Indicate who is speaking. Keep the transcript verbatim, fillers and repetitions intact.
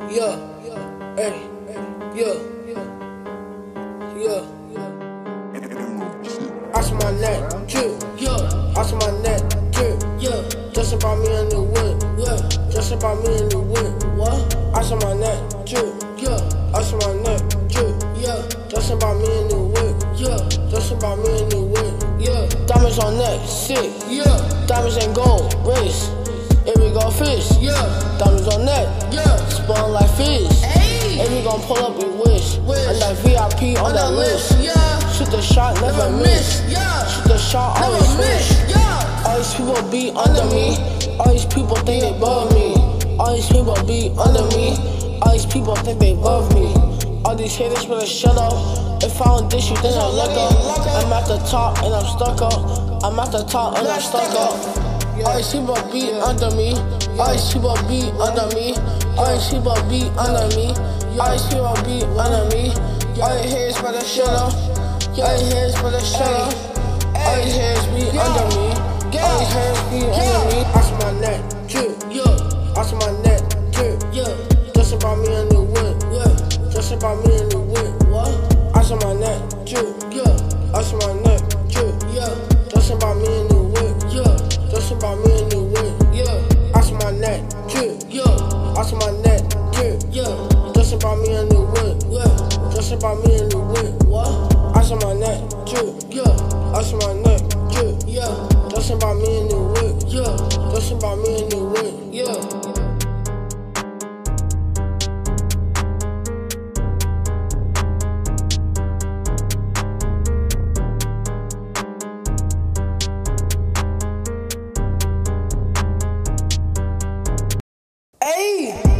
Speaker 1: Yeah, hey, yeah, yeah. Ice on my neck, drip, yeah. Ice on my neck, drip, yeah. Just about me in the wood, yeah. Just about me in the wood, what? Ice on my neck, drip, yeah. Ice on my neck, drip, yeah. Just about me in the wood, yeah. Just about me in the wood, yeah. Diamonds on neck, sick, yeah. Diamonds ain't gold, race. Here we go fish, yeah. Diamonds on neck, yeah. Spawn like fish. Hey. If we gon' pull up, we wish. wish. And that V I P on, on that list, list. Yeah. Shoot the shot, never, never miss. miss. Yeah. Shoot the shot, never always miss. Yeah. All these people be under me. All these people think they above me. All these people be under me. All these people think they love me. All these haters better shut up. If I don't dish you, then I'll let go. I'm at the top and I'm stuck up. I'm at the top and I'm stuck up. All these people be under me. All these people be under me. All these people be under me. All these people be under me. All these haters better shut up. All these haters better shut up. All these haters be under me. All these haters be under me. Ice on my neck, drip, yeah. Ice on my neck, drip, yeah. Just about me in the wood, yeah. Just about me in the wood, what? Ice on my neck, drip, yeah. Ice on my neck, drip, yeah. Just about me in the wood, yeah. Just about me in the wood, yeah. Ice on my neck, drip, yeah. Ice on my neck, drip, yeah. Just about me in the wood, yeah. Just about me in the wood, what? Ice on my neck, drip, yeah. Ice on my neck, drip, yeah. Just about me in the wood, yeah. Just about me in the wood, yeah. Hey!